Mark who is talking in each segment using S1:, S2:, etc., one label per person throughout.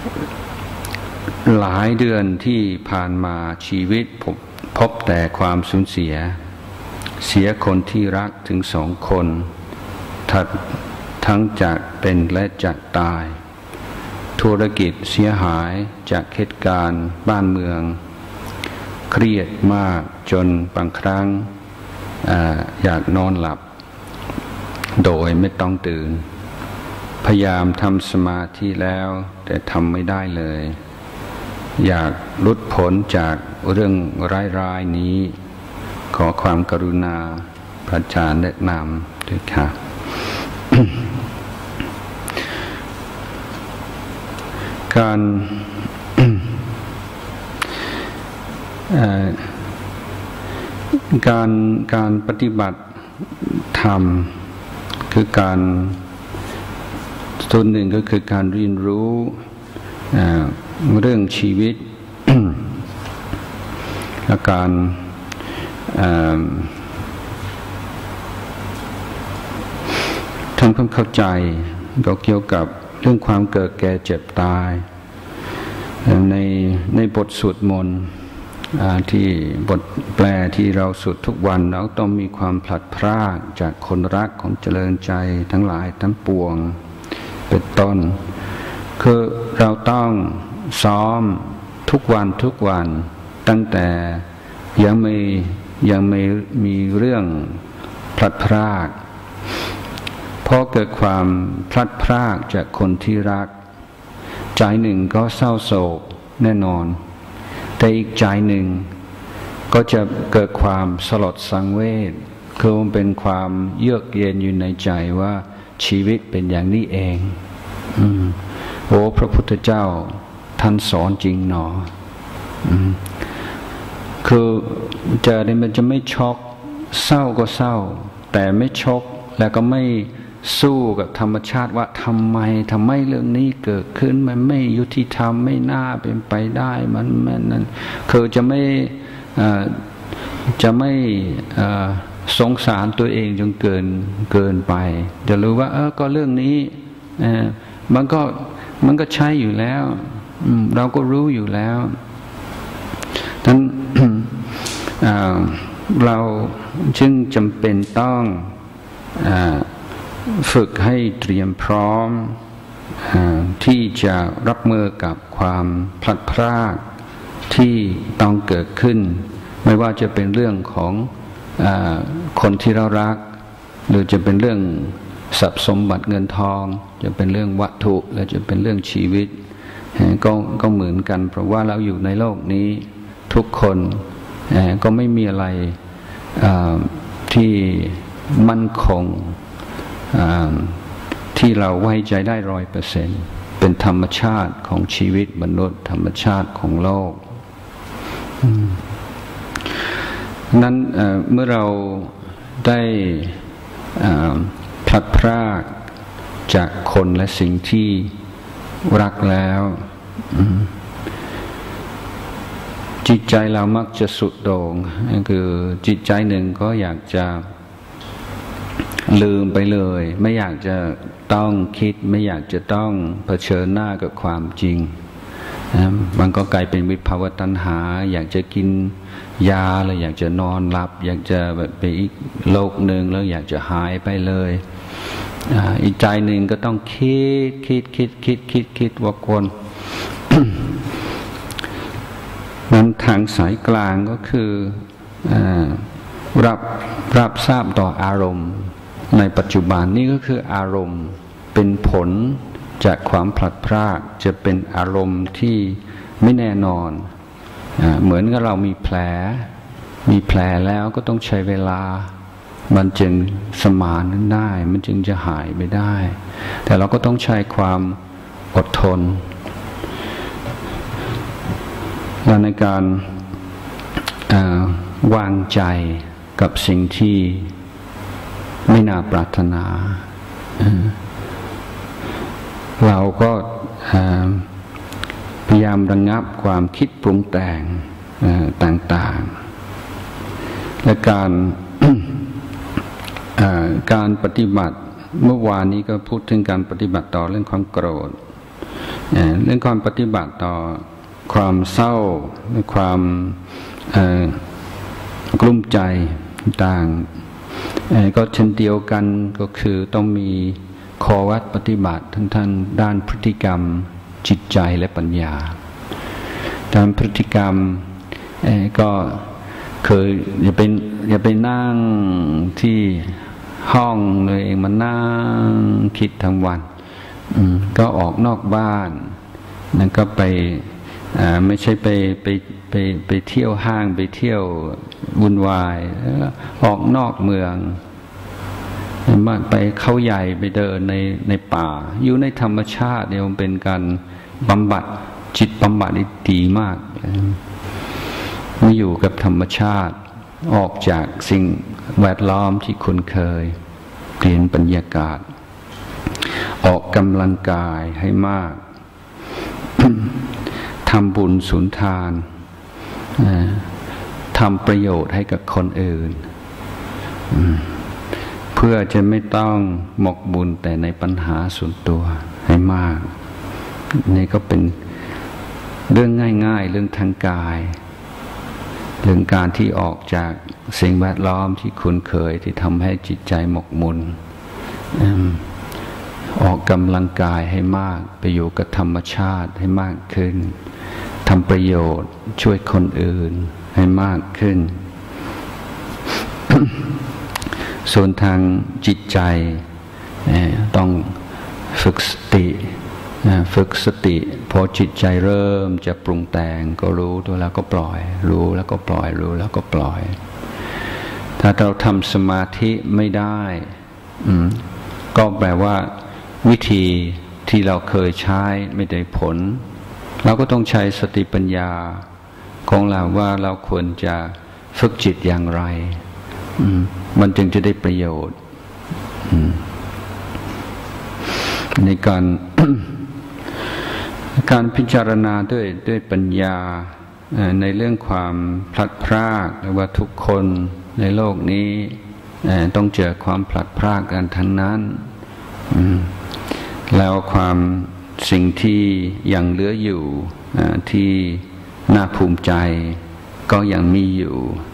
S1: หลายเดือนที่ผ่านมาชีวิตผมพบแต่ความสูญเสียคนที่รักถึง2 คนทั้งจากเป็นและจากตายธุรกิจเสียหายจากเหตุการณ์บ้านเมืองเครียดมากจนบางครั้งอยากนอนหลับโดยไม่ต้องตื่นพยายามทำสมาธิแล้วแต่ทำไม่ได้เลยอยากหลุดพ้นจากเรื่องร้ายๆนี้ขอความกรุณาพระอาจารย์แนะนำด้วยค่ะ การปฏิบัติธรรมคือการส่วนหนึ่งก็คือการเรียนรู้เรื่องชีวิต และการทำความเข้าใจก็เกี่ยวกับเรื่องความเกิดแก่เจ็บตายในบทสวดมนต์ที่บทแปลที่เราสวดทุกวันเราต้องมีความพลัดพรากจากคนรักของเจริญใจทั้งหลายทั้งปวงเป็นต้นคือเราต้องซ้อมทุกวันตั้งแต่ยังไม่มีเรื่องพลัดพรากพอเกิดความพลัดพรากจากคนที่รักใจหนึ่งก็เศร้าโศกแน่นอนแต่อีกใจหนึ่งก็จะเกิดความสลดสังเวชคือมันเป็นความเยือกเย็นอยู่ในใจว่าชีวิตเป็นอย่างนี้เองโอ้พระพุทธเจ้าท่านสอนจริงหนอคือมันจะไม่ช็อกเศร้าก็เศร้าแต่ไม่ช็อกแล้วก็ไม่สู้กับธรรมชาติว่าทำไมเรื่องนี้เกิดขึ้นมันไม่ยุติธรรมไม่น่าเป็นไปได้มันนั่นคือจะไม่สงสารตัวเองจนเกินไปจะรู้ว่าก็เรื่องนี้มันก็ใช่อยู่แล้วเราก็รู้อยู่แล้วทั้น เราจึงจำเป็นต้องฝึกให้เตรียมพร้อมที่จะรับมือกับความพลัดพรากที่ต้องเกิดขึ้นไม่ว่าจะเป็นเรื่องของคนที่เรารักหรือจะเป็นเรื่องทรัพย์สมบัติเงินทองจะเป็นเรื่องวัตถุหรือจะเป็นเรื่องชีวิตก็เหมือนกันเพราะว่าเราอยู่ในโลกนี้ทุกคนก็ไม่มีอะไรที่มั่นคงที่เราไว้ใจได้100%เป็นธรรมชาติของชีวิตมนุษย์ธรรมชาติของโลกนั้นเมื่อเราได้พลัดพรากจากคนและสิ่งที่รักแล้วจิตใจเรามักจะสุดโต่งคือจิตใจหนึ่งก็อยากจะลืมไปเลยไม่อยากจะต้องคิดไม่อยากจะต้องเผชิญหน้ากับความจริงมันก็กลายเป็นวิภาวตัณหาอยากจะกินยาเลยอยากจะนอนหลับอยากจะไปอีกโลกหนึ่งแล้วอยากจะหายไปเลยอีกใจหนึ่งก็ต้องคิดวกวน นั้นทางสายกลางก็คือรับทราบต่ออารมณ์ในปัจจุบันนี่ก็คืออารมณ์เป็นผลจากความพลัดพรากจะเป็นอารมณ์ที่ไม่แน่นอนเหมือนกับเรามีแผลแล้วก็ต้องใช้เวลามันจึงสมานนั้นได้มันจึงจะหายไปได้แต่เราก็ต้องใช้ความอดทนและในการวางใจกับสิ่งที่ไม่น่าปรารถนาเราก็พยายามระงับความคิดปรุงแต่งต่างๆและการปฏิบัติเมื่อวานนี้ก็พูดถึงการปฏิบัติต่อเรื่องความโกรธเรื่องความปฏิบัติต่อความเศร้าความกลุ้มใจต่างก็เช่นเดียวกันก็คือต้องมีข้อวัดปฏิบัติทั้งด้านพฤติกรรมจิตใจและปัญญาด้านพฤติกรรมก็คืออย่าไปนั่งที่ห้องเลยเองมานั่งคิดทั้งวันก็ออกนอกบ้านนั่นก็ไปไม่ใช่ไปเที่ยวห้างไปเที่ยววุ่นวายออกนอกเมืองไปเขาใหญ่ไปเดินในป่าอยู่ในธรรมชาติเนี่ยมันเป็นการบำบัดจิตบำบัดที่ดีมากไม่อยู่กับธรรมชาติออกจากสิ่งแวดล้อมที่คุ้นเคยเปลี่ยนบรรยากาศออกกำลังกายให้มาก ทำบุญสุนทานทำประโยชน์ให้กับคนอื่นเพื่อจะไม่ต้องหมกบุญแต่ในปัญหาส่วนตัวให้มากนี่ก็เป็นเรื่องง่ายๆเรื่องทางกายเรื่องการที่ออกจากสิ่งแวดล้อมที่คุ้นเคยที่ทำให้จิตใจหมกมุ่นออกกำลังกายให้มากไปอยู่กับธรรมชาติให้มากขึ้นทำประโยชน์ช่วยคนอื่นให้มากขึ้น ส่วนทางจิตใจต้องฝึกสติพอจิตใจเริ่มจะปรุงแต่งก็รู้ตัวแล้วก็ปล่อยรู้แล้วก็ปล่อยรู้แล้วก็ปล่อยถ้าเราทำสมาธิไม่ได้ก็แปลว่าวิธีที่เราเคยใช้ไม่ได้ผลเราก็ต้องใช้สติปัญญาของเราว่าเราควรจะฝึกจิตอย่างไรมันจึงจะได้ประโยชน์ในการพิจารณาด้วยปัญญาในเรื่องความพลัดพรากว่าทุกคนในโลกนี้ต้องเจอความพลัดพรากกันทั้งนั้นแล้วความสิ่งที่ยังเหลืออยู่ที่น่าภูมิใจก็ยังมีอยู่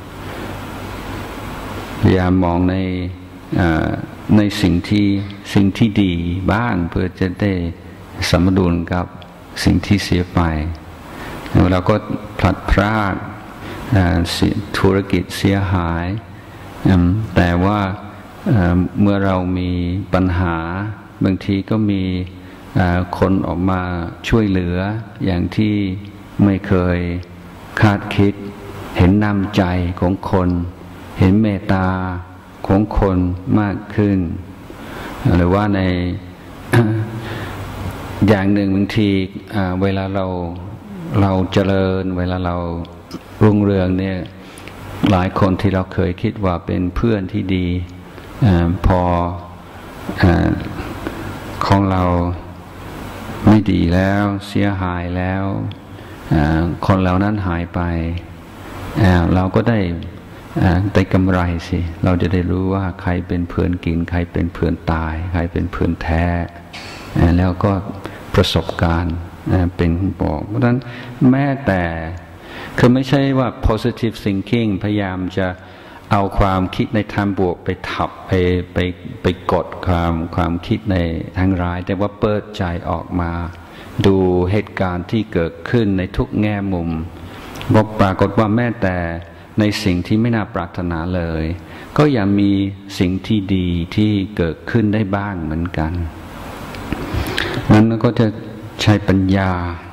S1: พยายามมองในสิ่งที่ดีบ้างเพื่อจะได้สมดุลกับสิ่งที่เสียไปเราก็พลัดพรากธุรกิจเสียหายแต่ว่าเมื่อเรามีปัญหาบางทีก็มีคนออกมาช่วยเหลืออย่างที่ไม่เคยคาดคิดเห็นน้ำใจของคนเห็นเมตตาของคนมากขึ้นหรือว่าใน อย่างหนึ่งบางทีเวลาเราเจริญเวลาเรารุ่งเรืองเนี่ยหลายคนที่เราเคยคิดว่าเป็นเพื่อนที่ดีพอของเราไม่ดีแล้วเสียหายแล้วคนเหล่านั้นหายไปเราก็ได้กำไรสิเราจะได้รู้ว่าใครเป็นเพื่อนกินใครเป็นเพื่อนตายใครเป็นเพื่อนแท้แล้วก็ประสบการณ์เป็นบอกเพราะฉะนั้นแม้แต่คือไม่ใช่ว่า positive thinking พยายามจะเอาความคิดในทางบวกไปทับไปกดความคิดในทางร้ายแต่ว่าเปิดใจออกมาดูเหตุการณ์ที่เกิดขึ้นในทุกแง่มุมบอกปรากฏว่าแม้แต่ในสิ่งที่ไม่น่าปรารถนาเลยก็ยังมีสิ่งที่ดีที่เกิดขึ้นได้บ้างเหมือนกันนั้นก็จะใช้ปัญญา